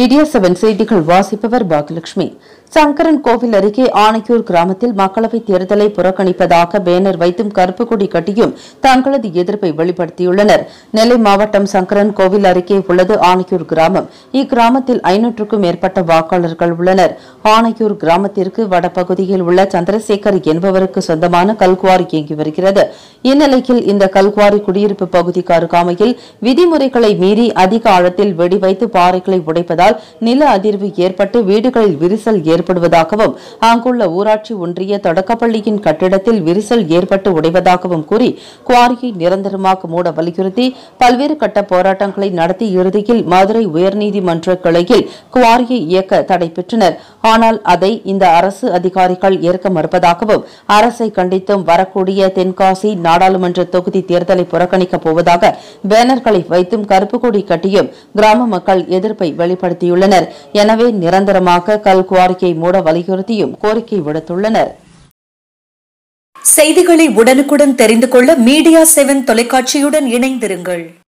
Media 7 செய்திகள் வாசிப்பவர் பாகலட்சுமி. சங்கரன் கோவில் அருகே ஆணையூர் கிராமத்தில் மக்களவைத் தேர்தலை புறக்கணிப்பதாக பேனர் வைத்தும் கருப்பு கொடி கட்டியும் தங்களது எதிர்ப்பை வெளிப்படுத்தியுள்ளனர். நெல்லை மாவட்டம் சங்கரன் கோவில் அருகே உள்ளது ஆணையூர் கிராமம். இக்கிராமத்தில் 500க்கும் மேற்பட்ட வாக்காளர்கள் உள்ளனர். ஆணையூர் கிராமத்திற்கு வடபகுதியில் உள்ள சந்திரசேகர் என்பவருக்கு சொந்தமான கல்குவாரி இயங்கி வருகிறது. இந்நிலையில் இந்த கல்குவாரி குடியிருப்பு பகுதிக்கு அருகாமையில் விதிமுறைகளை மீறி அதிக ஆழத்தில் வெடி வைத்து பாறைகளை உடைப்பதால் நில அதிர்வு ஏற்பட்டு வீடுகளில் விரிசல் ஏற்படுவதாகவும் அங்குள்ள ஊராட்சி ஒன்றிய தொடக்கப்பள்ளியின் கட்டிடத்தில் விரிசல் ஏற்பட்டு உடைவதாகவும் கூறி குவாரியை நிரந்தரமாக மூட வலியுறுத்தி பல்வேறு கட்ட போராட்டங்களை நடத்தி இறுதியில் மதுரை உயர்நீதிமன்ற கிளையில் குவாரியை இயக்க தடை பெற்றனர். ஆனால் அதை இந்த அரசு அதிகாரிகள் ஏற்க மறுப்பதாகவும் அரசை கண்டித்தும் வரக்கூடிய தென்காசி நாடாளுமன்ற தொகுதி தேர்தலை புறக்கணிக்கப் போவதாக பேனர்களை வைத்தும் கருப்பு கொடி கட்டியும் கிராம மக்கள் எதிர்ப்பை வெளிப்படுத்தியுள்ளனர். எனவே நிரந்தரமாக கல்குவாரியை மூட வலியுறுத்தியும் கோரிக்கை விடுத்துள்ளனர். செய்திகளை உடனுக்குடன் தெரிந்து கொள்ள மீடியா 7 தொலைக்காட்சியுடன் இணைந்திருங்கள்.